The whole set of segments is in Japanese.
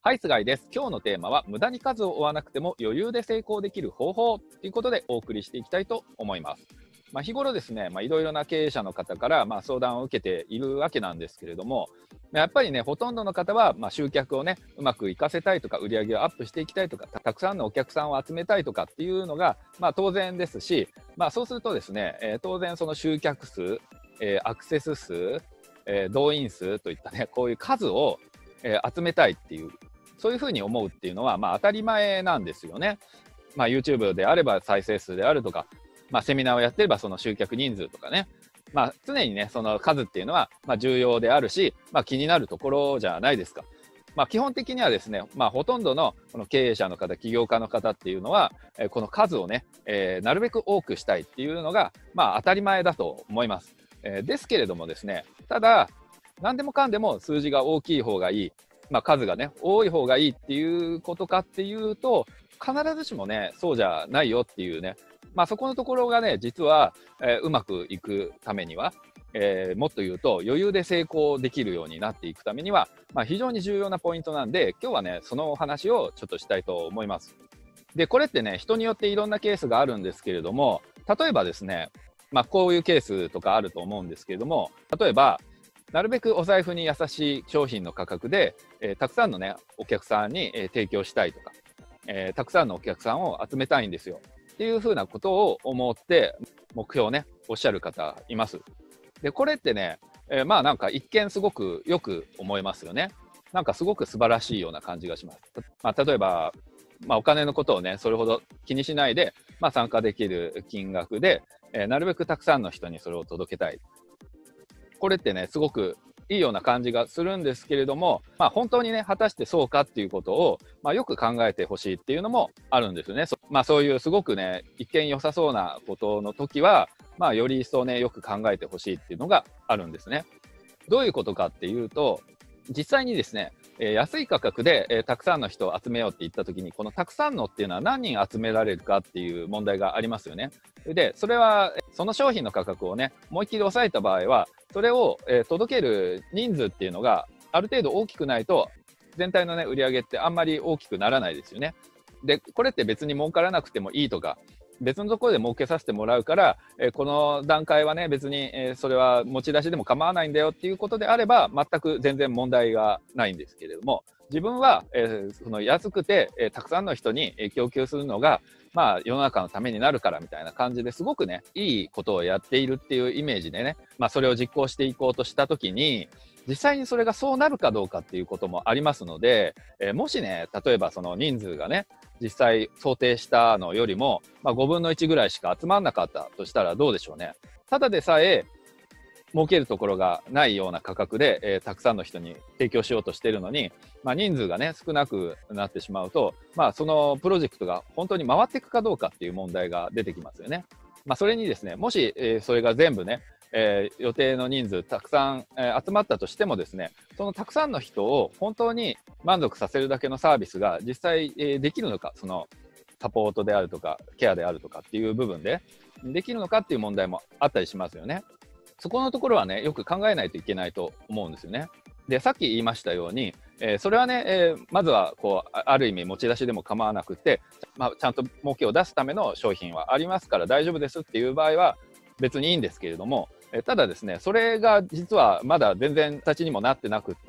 はい、菅井です。今日のテーマは、無駄に数を追わなくても余裕で成功できる方法ということでお送りしていきたいと思います。日頃ですね、いろいろな経営者の方から相談を受けているわけなんですけれども、やっぱりね、ほとんどの方は集客をね、うまくいかせたいとか、売り上げをアップしていきたいとか、たくさんのお客さんを集めたいとかっていうのが当然ですし、そうするとですね、当然その集客数、アクセス数、動員数といったね、こういう数を集めたいっていう、そういうふうに思うっていうのは当たり前なんですよね。YouTube であれば再生数であるとか、セミナーをやってればその集客人数とかね、常にねその数っていうのは重要であるし、気になるところじゃないですか。基本的にはですね、ほとんどのこの経営者の方、起業家の方っていうのは、この数をね、なるべく多くしたいっていうのが当たり前だと思います。ですけれどもですね、ただ何でもかんでも数字が大きい方がいい、数がね多い方がいいっていうことかっていうと、必ずしもねそうじゃないよっていうね、そこのところがね実は、うまくいくためには、もっと言うと余裕で成功できるようになっていくためには、非常に重要なポイントなんで、今日はねそのお話をちょっとしたいと思います。でこれってね、人によっていろんなケースがあるんですけれども、例えばですね、こういうケースとかあると思うんですけれども、例えばなるべくお財布に優しい商品の価格で、たくさんのねお客さんに、提供したいとか、たくさんのお客さんを集めたいんですよっていうふうなことを思って目標をねおっしゃる方います。でこれってね、なんか一見すごくよく思えますよね。なんかすごく素晴らしいような感じがします。例えば、お金のことをねそれほど気にしないで、参加できる金額で、なるべくたくさんの人にそれを届けたい。これってねすごくいいような感じがするんですけれども、本当にね果たしてそうかっていうことを、よく考えてほしいっていうのもあるんですよね。そういうすごくね一見良さそうなことの時は、より一層ねよく考えてほしいっていうのがあるんですね。どういうことかっていうと、実際にですね、安い価格で、たくさんの人を集めようって言った時に、このたくさんのっていうのは何人集められるかっていう問題がありますよね。でそれはその商品の価格をね思いっきり抑えた場合は、それを、届ける人数っていうのがある程度大きくないと、全体のね売り上げってあんまり大きくならないですよね。でこれって別に儲からなくてもいいとか、別のところで儲けさせてもらうから、この段階はね別に、それは持ち出しでも構わないんだよっていうことであれば、全く全然問題がないんですけれども、自分は、その安くて、たくさんの人に供給するのが、世の中のためになるからみたいな感じですごくねいいことをやっているっていうイメージでね、それを実行していこうとした時に、実際にそれがそうなるかどうかっていうこともありますので、もしね例えばその人数がね実際想定したのよりも、5分の1ぐらいしか集まんなかったとしたらどうでしょうね。ただでさえ儲けるところがないような価格で、たくさんの人に提供しようとしているのに、人数がね少なくなってしまうと、そのプロジェクトが本当に回っていくかどうかっていう問題が出てきますよね。それにですね、もし、それが全部ね、予定の人数たくさん、集まったとしてもですね、そのたくさんの人を本当に満足させるだけのサービスが実際、できるのか、そのサポートであるとかケアであるとかっていう部分でできるのかっていう問題もあったりしますよね。そこのところはねよく考えないといけないと思うんですよね。でさっき言いましたように、それはね、まずはこうある意味持ち出しでも構わなくて、ちゃんと儲けを出すための商品はありますから大丈夫ですっていう場合は別にいいんですけれども、ただですね、それが実はまだ全然形にもなってなくって、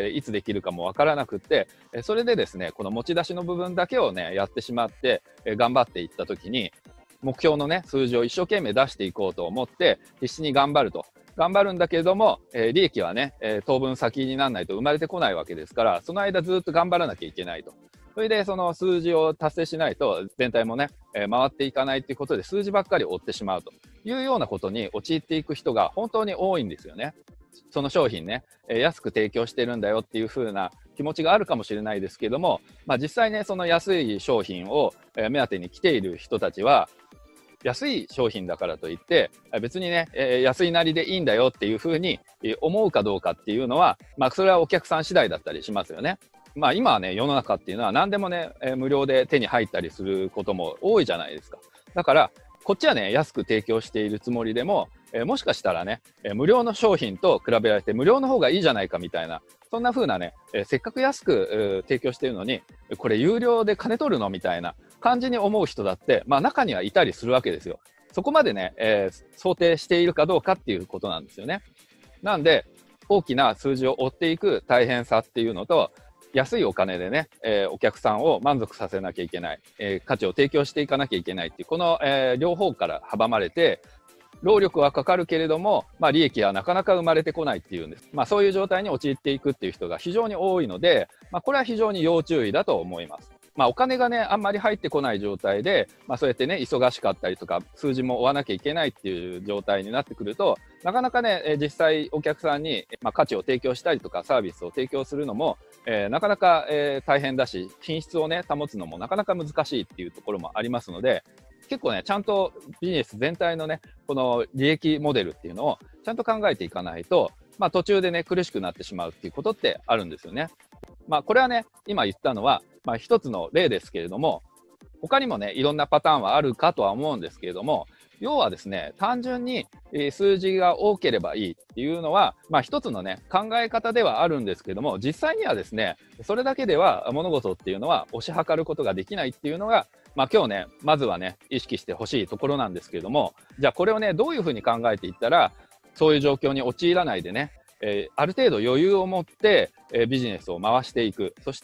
いつできるかもわからなくって、それでですねこの持ち出しの部分だけをねやってしまって、頑張っていった時に目標のね数字を一生懸命出していこうと思って必死に頑張るんだけれども、利益はね、当分先にならないと生まれてこないわけですから、その間ずっと頑張らなきゃいけないと。それでその数字を達成しないと全体もね、回っていかないということで数字ばっかり追ってしまうというようなことに陥っていく人が本当に多いんですよね。その商品ね、安く提供してるんだよっていう風な気持ちがあるかもしれないですけども、実際ねその安い商品を目当てに来ている人たちは、安い商品だからといって別にね、安いなりでいいんだよっていうふうに思うかどうかっていうのは、それはお客さん次第だったりしますよね。今はね世の中っていうのは何でもね、無料で手に入ったりすることも多いじゃないですか。だからこっちはね安く提供しているつもりでも、 もしかしたらね、無料の商品と比べられて無料の方がいいじゃないかみたいな、そんな風なね、せっかく安く提供しているのに、これ有料で金取るのみたいな感じに思う人だって、中にはいたりするわけですよ。そこまでね、想定しているかどうかっていうことなんですよね。なんで、大きな数字を追っていく大変さっていうのと、安いお金でね、お客さんを満足させなきゃいけない、価値を提供していかなきゃいけないっていう、この、両方から阻まれて、労力はかかるけれども、利益はなかなか生まれてこないっていうんです。そういう状態に陥っていくっていう人が非常に多いので、これは非常に要注意だと思います。お金がね、あんまり入ってこない状態で、そうやってね、忙しかったりとか、数字も追わなきゃいけないっていう状態になってくると、なかなかね、実際お客さんに、価値を提供したりとか、サービスを提供するのも、なかなか、大変だし、品質をね、保つのもなかなか難しいっていうところもありますので、結構ね、ちゃんとビジネス全体のね、この利益モデルっていうのをちゃんと考えていかないと、途中でね、苦しくなってしまうっていうことってあるんですよね。これはね、今言ったのは、一つの例ですけれども、他にもね、いろんなパターンはあるかとは思うんですけれども、要はですね、単純に数字が多ければいいっていうのは、一つのね、考え方ではあるんですけれども、実際にはですね、それだけでは物事っていうのは推し量ることができないっていうのが、今日ね、まずはね、意識してほしいところなんですけれども、じゃあこれをね、どういうふうに考えていったら、そういう状況に陥らないでね、ある程度余裕を持って、ビジネスを回していく。そして、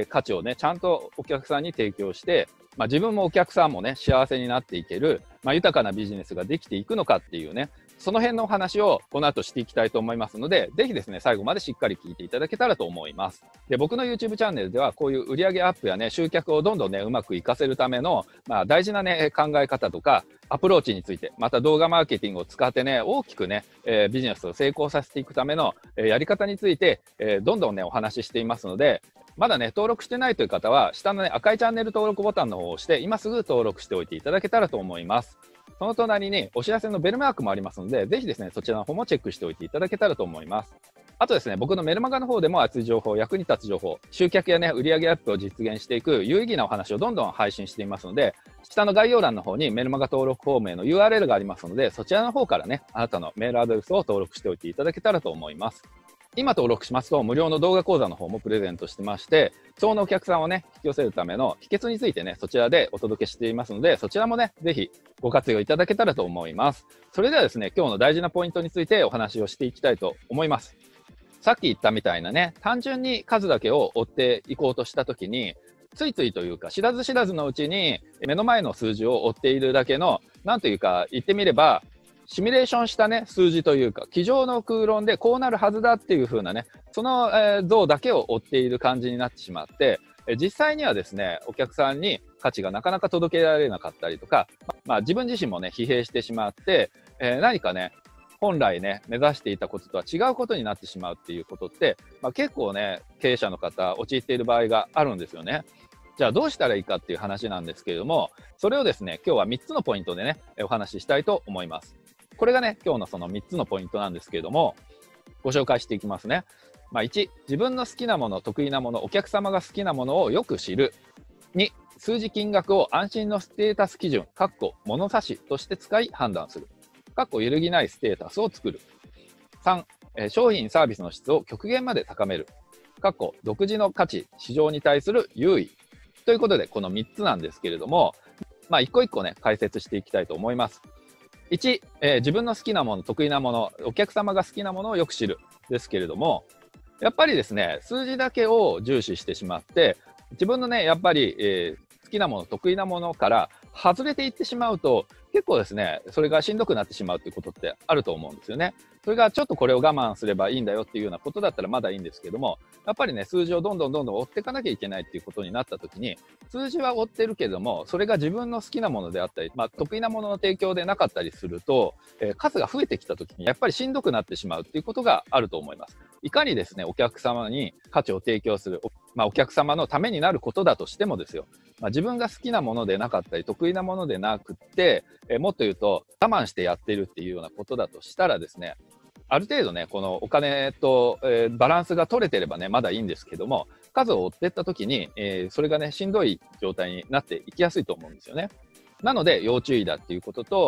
価値をね、ちゃんとお客さんに提供して、自分もお客さんもね、幸せになっていける、豊かなビジネスができていくのかっていうね、その辺のお話をこの後していきたいと思いますので、ぜひですね、最後までしっかり聞いていただけたらと思います。で、僕の YouTube チャンネルでは、こういう売上アップやね、集客をどんどんね、うまくいかせるための、大事なね、考え方とか、アプローチについて、また動画マーケティングを使ってね、大きくね、ビジネスを成功させていくための、やり方について、どんどんね、お話ししていますので、まだね、登録してないという方は、下のね、赤いチャンネル登録ボタンの方を押して、今すぐ登録しておいていただけたらと思います。その隣にお知らせのベルマークもありますので、ぜひですね、そちらの方もチェックしておいていただけたらと思います。あとですね、僕のメルマガの方でも熱い情報、役に立つ情報、集客やね、売上アップを実現していく有意義なお話をどんどん配信していますので、下の概要欄の方にメルマガ登録フォームへの URL がありますので、そちらの方からね、あなたのメールアドレスを登録しておいていただけたらと思います。今登録しますと無料の動画講座の方もプレゼントしてまして、そのお客さんをね、引き寄せるための秘訣についてね、そちらでお届けしていますので、そちらもね、ぜひご活用いただけたらと思います。それではですね、今日の大事なポイントについてお話をしていきたいと思います。さっき言ったみたいなね、単純に数だけを追っていこうとしたときに、ついついというか、知らず知らずのうちに目の前の数字を追っているだけの、なんというか、言ってみれば、シミュレーションしたね、数字というか、机上の空論でこうなるはずだっていう風なね、その、像だけを追っている感じになってしまって、実際にはですね、お客さんに価値がなかなか届けられなかったりとか、自分自身もね、疲弊してしまって、何かね、本来ね、目指していたこととは違うことになってしまうっていうことって、結構ね、経営者の方、陥っている場合があるんですよね。じゃあどうしたらいいかっていう話なんですけれども、それをですね、今日は3つのポイントでね、お話ししたいと思います。これがね、今日のその3つのポイントなんですけれども、ご紹介していきますね。1、自分の好きなもの、得意なもの、お客様が好きなものをよく知る。2、数字金額を安心のステータス基準、物差しとして使い判断する。揺るぎないステータスを作る。3、商品サービスの質を極限まで高める。独自の価値、市場に対する優位。ということで、この3つなんですけれども、一個一個ね、解説していきたいと思います。1、自分の好きなもの、得意なもの、お客様が好きなものをよく知る。ですけれども、やっぱりですね、数字だけを重視してしまって、自分のね、やっぱり、好きなもの、得意なものから外れていってしまうと、結構ですね、それがしんどくなってしまうということってあると思うんですよね。それがちょっとこれを我慢すればいいんだよっていうようなことだったらまだいいんですけども、やっぱりね、数字をどんどん追っていかなきゃいけないっていうことになった時に、数字は追ってるけども、それが自分の好きなものであったり、得意なものの提供でなかったりすると、数が増えてきた時にやっぱりしんどくなってしまうっていうことがあると思います。いかにですね、お客様に価値を提供する、お客様のためになることだとしてもですよ、自分が好きなものでなかったり、得意なものでなくって、もっと言うと我慢してやってるっていうようなことだとしたらですね、ある程度ね、このお金と、バランスが取れてればね、まだいいんですけども、数を追っていった時に、それがね、しんどい状態になっていきやすいと思うんですよね。なので、要注意だっていうことと、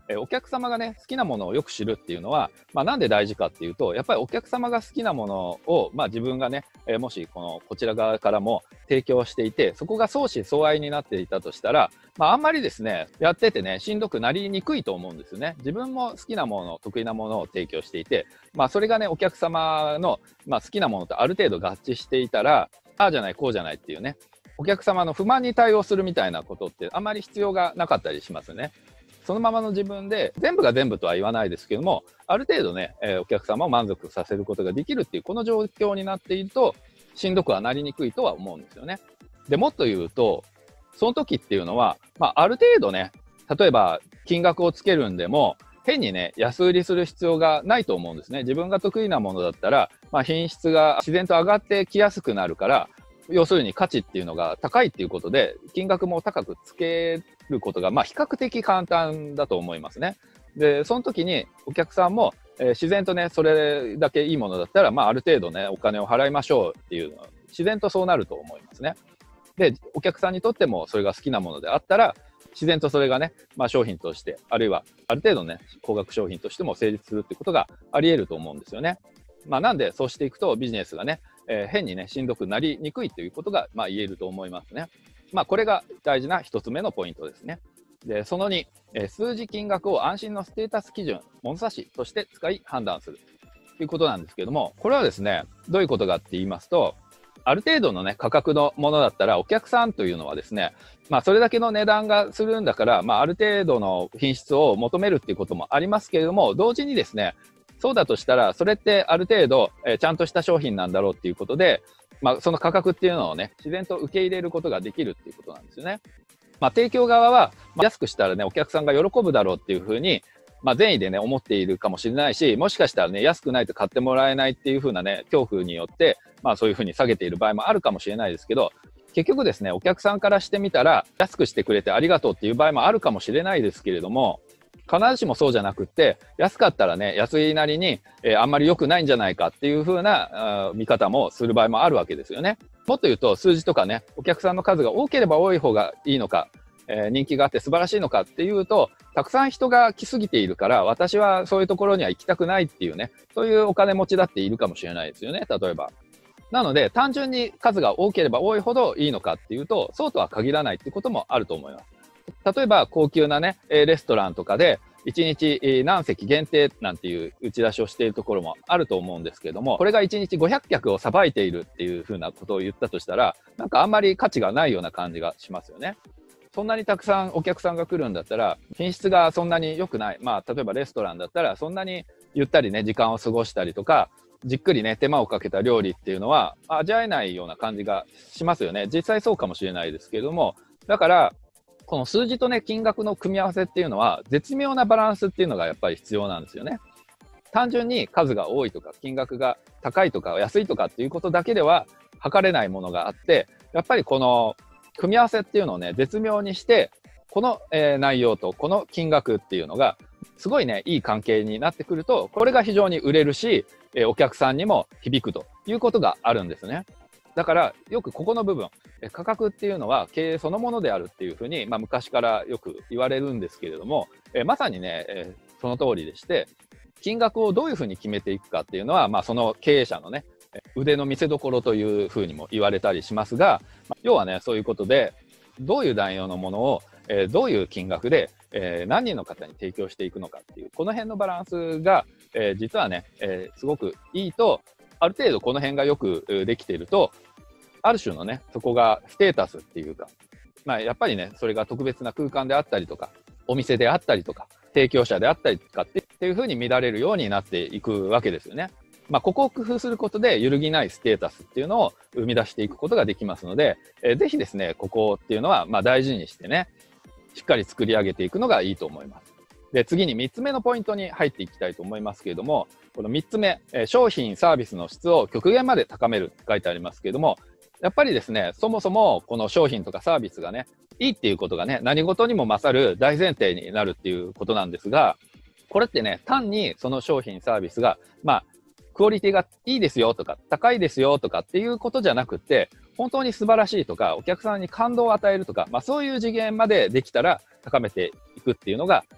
お客様がね、好きなものをよく知るっていうのは、なんで大事かっていうと、やっぱりお客様が好きなものを、自分がね、もしこちら側からも提供していて、そこが相思相愛になっていたとしたら、あんまりですね、やっててね、しんどくなりにくいと思うんですよね。自分も好きなもの、得意なものを提供していて、それがね、お客様の、好きなものとある程度合致していたら、ああじゃない、こうじゃないっていうね、お客様の不満に対応するみたいなことってあんまり必要がなかったりしますよね。そのままの自分で、全部が全部とは言わないですけども、ある程度ね、お客様を満足させることができるっていう、この状況になっていると、しんどくはなりにくいとは思うんですよね。で、もっと言うと、その時っていうのは、ある程度ね、例えば金額をつけるんでも、変にね、安売りする必要がないと思うんですね。自分が得意なものだったら、品質が自然と上がってきやすくなるから、要するに価値っていうのが高いっていうことで、金額も高くつけることが、比較的簡単だと思いますね。で、その時にお客さんも、自然とね、それだけいいものだったら、ある程度ね、お金を払いましょうっていうのは、自然とそうなると思いますね。で、お客さんにとってもそれが好きなものであったら、自然とそれがね、商品として、あるいはある程度ね、高額商品としても成立するってことがあり得ると思うんですよね。なんで、そうしていくとビジネスがね、変にね、しんどくなりにくいということが、言えると思いますね。これが大事な一つ目のポイントですね。で、その2、数字金額を安心のステータス基準、物差しとして使い判断するということなんですけども、これはですね、どういうことかって言いますと、ある程度のね、価格のものだったら、お客さんというのはですね、それだけの値段がするんだから、ある程度の品質を求めるっていうこともありますけれども、同時にですね、そうだとしたら、それってある程度、ちゃんとした商品なんだろうっていうことで、その価格っていうのをね、自然と受け入れることができるっていうことなんですよね。提供側は、安くしたらね、お客さんが喜ぶだろうっていうふうに、善意でね、思っているかもしれないし、もしかしたらね、安くないと買ってもらえないっていう風なね、恐怖によって、そういう風に下げている場合もあるかもしれないですけど、結局ですね、お客さんからしてみたら、安くしてくれてありがとうっていう場合もあるかもしれないですけれども、必ずしもそうじゃなくって、安かったらね、安いなりに、あんまり良くないんじゃないかっていう風な見方もする場合もあるわけですよね。もっと言うと、数字とかね、お客さんの数が多ければ多い方がいいのか、人気があって素晴らしいのかっていうと、たくさん人が来すぎているから、私はそういうところには行きたくないっていうね、そういうお金持ちだっているかもしれないですよね、例えば。なので、単純に数が多ければ多いほどいいのかっていうと、そうとは限らないっていうこともあると思います。例えば、高級なね、レストランとかで、1日何席限定なんていう打ち出しをしているところもあると思うんですけれども、これが1日500客をさばいているっていうふうなことを言ったとしたら、なんかあんまり価値がないような感じがしますよね。そんなにたくさんお客さんが来るんだったら、品質がそんなに良くない。例えばレストランだったら、そんなにゆったりね、時間を過ごしたりとか、じっくりね、手間をかけた料理っていうのは味わえないような感じがしますよね。実際そうかもしれないですけれども、だから、この数字とね、金額の組み合わせっていうのは、絶妙なバランスっていうのがやっぱり必要なんですよね。単純に数が多いとか、金額が高いとか、安いとかっていうことだけでは測れないものがあって、やっぱりこの組み合わせっていうのをね、絶妙にして、この、内容とこの金額っていうのが、すごいね、いい関係になってくると、これが非常に売れるし、お客さんにも響くということがあるんですね。だから、よくここの部分、価格っていうのは経営そのものであるっていうふうに、昔からよく言われるんですけれども、まさにね、その通りでして、金額をどういうふうに決めていくかっていうのは、その経営者のね、腕の見せ所というふうにも言われたりしますが、要はね、そういうことで、どういう内容のものを、どういう金額で、何人の方に提供していくのかっていう、この辺のバランスが、実はね、すごくいいと、ある程度この辺がよくできていると、ある種のね、そこがステータスっていうか、やっぱりね、それが特別な空間であったりとか、お店であったりとか、提供者であったりとかっていうふうに見られるようになっていくわけですよね。ここを工夫することで揺るぎないステータスっていうのを生み出していくことができますので、ぜひですね、ここっていうのは大事にしてね、しっかり作り上げていくのがいいと思います。で、次に3つ目のポイントに入っていきたいと思いますけれども、この3つ目、商品サービスの質を極限まで高めるって書いてありますけれども、やっぱりですね、そもそもこの商品とかサービスがね、いいっていうことがね、何事にも勝る大前提になるっていうことなんですが、これってね、単にその商品サービスが、クオリティがいいですよとか、高いですよとかっていうことじゃなくって、本当に素晴らしいとか、お客さんに感動を与えるとか、そういう次元までできたら高めていくっていうのが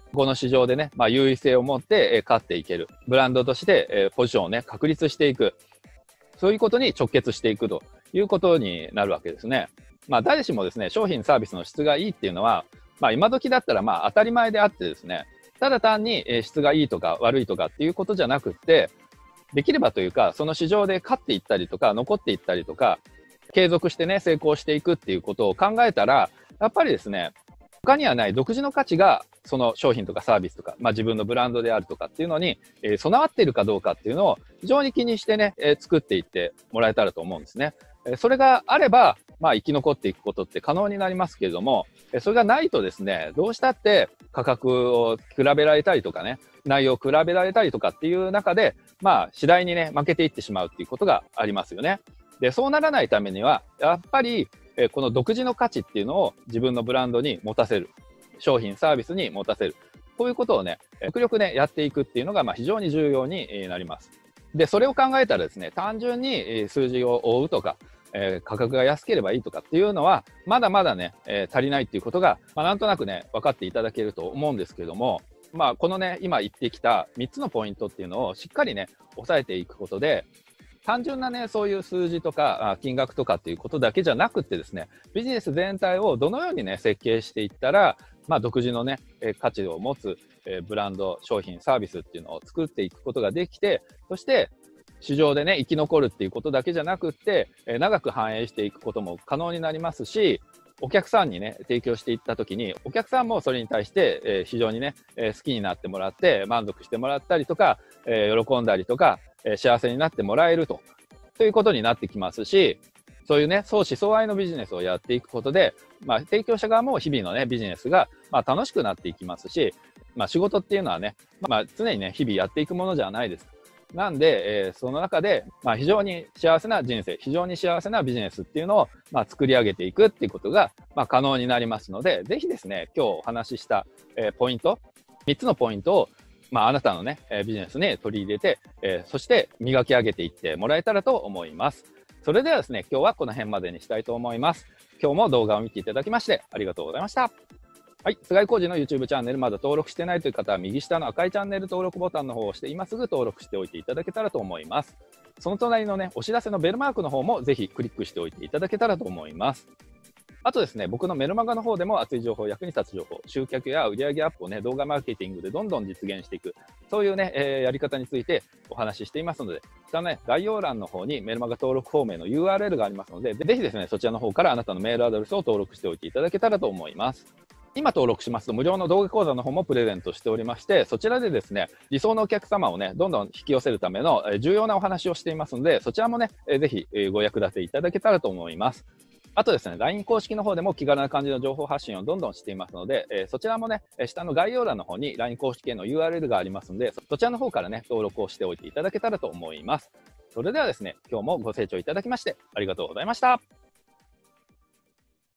この市場でね、優位性を持って勝っていける。ブランドとしてポジションをね、確立していく。そういうことに直結していくということになるわけですね。誰しもですね、商品サービスの質がいいっていうのは、今時だったら当たり前であってですね、ただ単に質がいいとか悪いとかっていうことじゃなくって、できればというか、その市場で勝っていったりとか、残っていったりとか、継続してね、成功していくっていうことを考えたら、やっぱりですね、他にはない独自の価値が、その商品とかサービスとか、自分のブランドであるとかっていうのに、備わっているかどうかっていうのを非常に気にしてね、作っていってもらえたらと思うんですね。それがあれば、生き残っていくことって可能になりますけれども、それがないとですね、どうしたって価格を比べられたりとかね、内容を比べられたりとかっていう中で、次第にね、負けていってしまうっていうことがありますよね。で、そうならないためには、やっぱり、この独自の価値っていうのを自分のブランドに持たせる。商品、サービスに持たせる。こういうことをね、極力ね、やっていくっていうのが、非常に重要になります。で、それを考えたらですね、単純に数字を追うとか、価格が安ければいいとかっていうのは、まだまだね、足りないっていうことが、なんとなくね、分かっていただけると思うんですけれども、このね、今言ってきた3つのポイントっていうのをしっかりね、押さえていくことで、単純なね、そういう数字とか金額とかっていうことだけじゃなくってですね、ビジネス全体をどのようにね、設計していったら、独自のね、価値を持つブランド、商品、サービスっていうのを作っていくことができて、そして市場でね、生き残るっていうことだけじゃなくって、長く反映していくことも可能になりますし、お客さんにね、提供していったときに、お客さんもそれに対して、非常にね、好きになってもらって、満足してもらったりとか、喜んだりとか、幸せになってもらえるということになってきますし、そういうね、相思相愛のビジネスをやっていくことで、提供者側も日々のね、ビジネスが、楽しくなっていきますし、仕事っていうのはね、常にね、日々やっていくものじゃないです。なんで、その中で、非常に幸せな人生、非常に幸せなビジネスっていうのを、作り上げていくっていうことが、可能になりますので、ぜひですね、今日お話しした、ポイント、3つのポイントを、あなたのね、ビジネスに取り入れて、そして磨き上げていってもらえたらと思います。それではですね、今日はこの辺までにしたいと思います。今日も動画を見ていただきましてありがとうございました。はい、菅井浩二の YouTube チャンネルまだ登録してないという方は右下の赤いチャンネル登録ボタンの方を押して今すぐ登録しておいていただけたらと思います。その隣のね、お知らせのベルマークの方もぜひクリックしておいていただけたらと思います。あとですね、僕のメルマガの方でも熱い情報、役に立つ情報、集客や売上アップをね、動画マーケティングでどんどん実現していく、そういうね、やり方についてお話ししていますので、下のね、概要欄の方にメルマガ登録フォームへの URL がありますので、ぜひですね、そちらの方からあなたのメールアドレスを登録しておいていただけたらと思います。今登録しますと無料の動画講座の方もプレゼントしておりまして、そちらでですね、理想のお客様をね、どんどん引き寄せるための重要なお話をしていますので、そちらもね、ぜひご役立ていただけたらと思います。あとですね、LINE 公式の方でも気軽な感じの情報発信をどんどんしていますので、そちらもね、下の概要欄の方に LINE 公式への URL がありますので、そちらの方からね、登録をしておいていただけたらと思います。それではですね、今日もご清聴いただきましてありがとうございました。